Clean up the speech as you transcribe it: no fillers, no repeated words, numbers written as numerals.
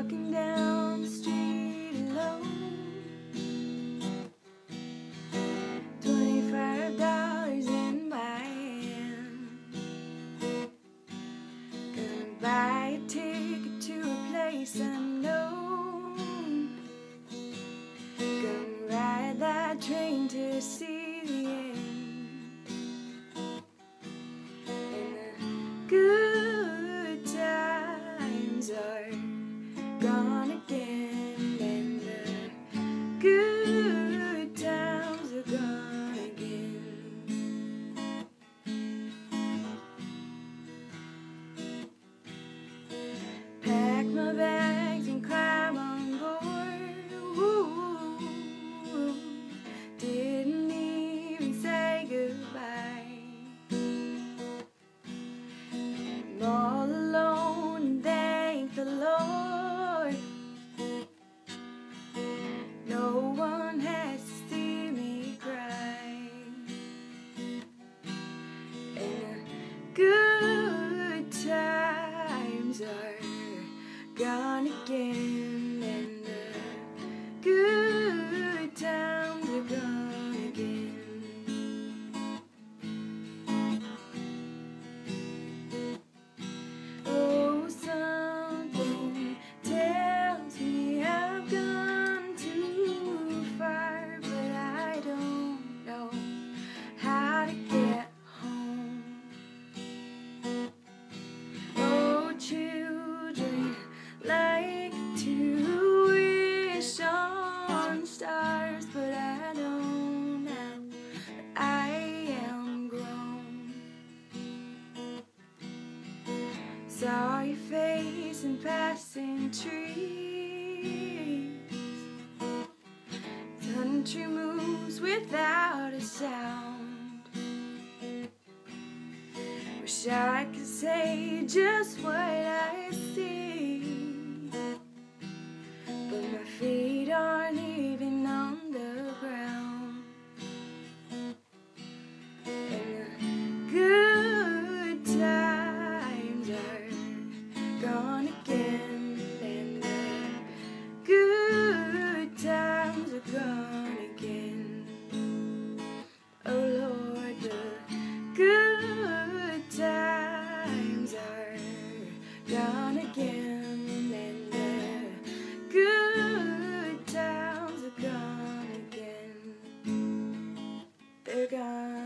walking down the street alone. $25 in my hand. Gonna buy a ticket to a place unknown. Gonna ride that train to see the end. And the good times are gone again, and the good times are gone again. Pack my bags and climb on board. Ooh, didn't even say goodbye. I'm all alone and thank the Lord. No one has to see me cry. And the good times are gone again, and the good times are gone again. Oh, something tells me I've gone too far, but I don't know how to get home. Oh, children like to wish on stars, but I don't now that I am grown. Saw your face in passing trees. Country moves without a sound. Wish I could say just what I see, but my feet aren't even on the ground. And the good times are gone again, and the good times are gone again. Oh Lord, the good times are gone again, and the good times are gone again. They're gone.